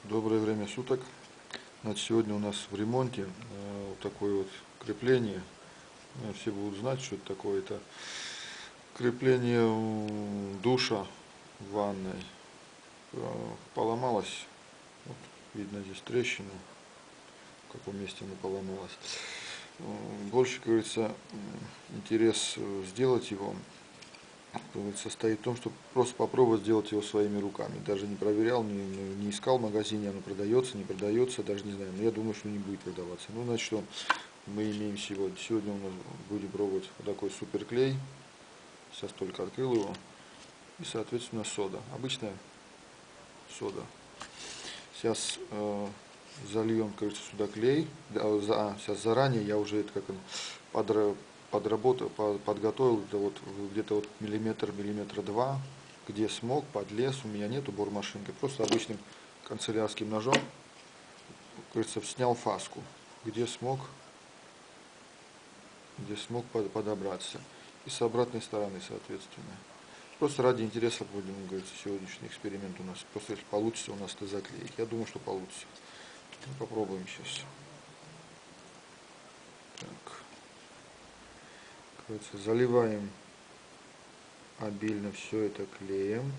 Доброе время суток. Значит, сегодня у нас в ремонте вот такое вот крепление. Все будут знать, что это такое. Это крепление душа в ванной. Поломалось. Вот, видно здесь трещину, в каком месте она поломалась. Больше, как говорится, интерес сделать его состоит в том, чтобы просто попробовать сделать его своими руками. Даже не проверял, не искал в магазине, оно продается, не продается, даже не знаю. Но я думаю, что не будет продаваться. Ну, значит, что мы имеем сегодня? Сегодня у нас будем пробовать вот такой суперклей. Сейчас только открыл его. И, соответственно, сода. Обычная сода. Сейчас зальем, кажется, сюда клей. Сейчас заранее я уже это подготовил это вот где-то вот миллиметра два, где смог, подлез. У меня нету бормашинкой, просто обычным канцелярским ножом, кажется, снял фаску, где смог подобраться. И с обратной стороны, соответственно. Просто ради интереса будем, говорится, сегодняшний эксперимент у нас. Просто если получится у нас это заклеить. Я думаю, что получится. Ну, попробуем сейчас. Так. Кажется, заливаем обильно все это клеем.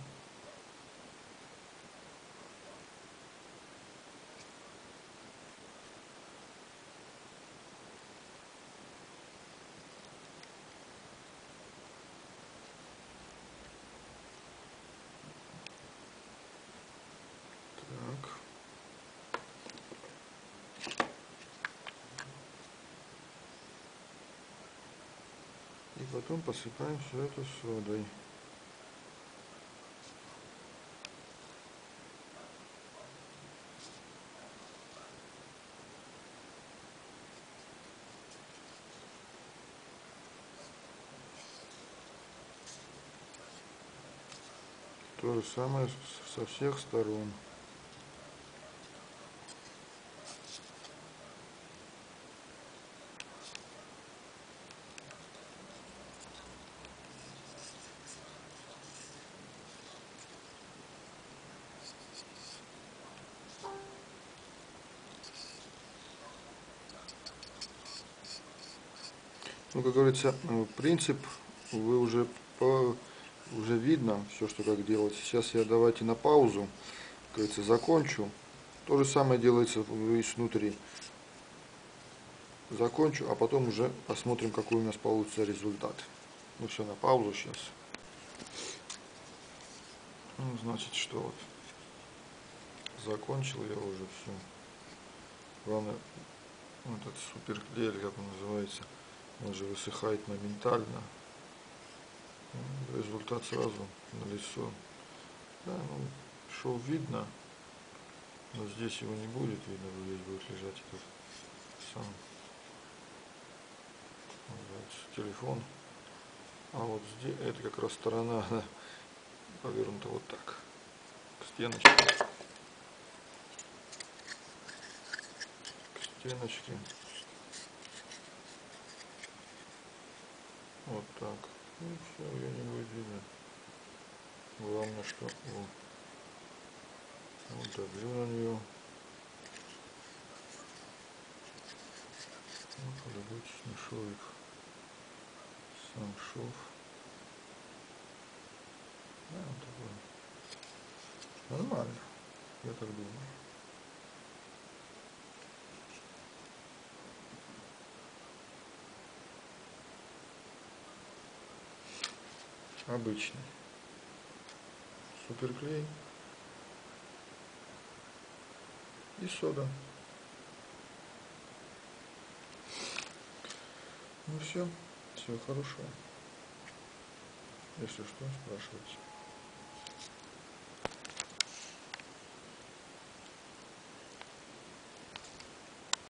Так. И потом посыпаем все это содой. То же самое со всех сторон. Ну, как говорится, принцип вы уже видно все, что как делать. Сейчас я давайте на паузу, как говорится, закончу. То же самое делается внутри. Закончу, а потом уже посмотрим, какой у нас получится результат. Ну все, на паузу сейчас. Ну, значит, что вот. Закончил я уже все. Главное, вот этот суперклей, или как он называется, он же высыхает моментально. Результат сразу на лицо. Да, ну, шов видно, но здесь его не будет видно, здесь будет лежать этот сам телефон. А вот здесь, это как раз сторона, она повернута вот так, к стеночке. К стеночке. Вот так. И все, ее не будет видно. Главное, что вот давлю на нее. Вот, полюбуйтесь на шовик. Сам шов. Да, вот такой. Нормально, я так думаю. Обычный суперклей и сода. Ну все, всего хорошего. Если что, спрашивайте.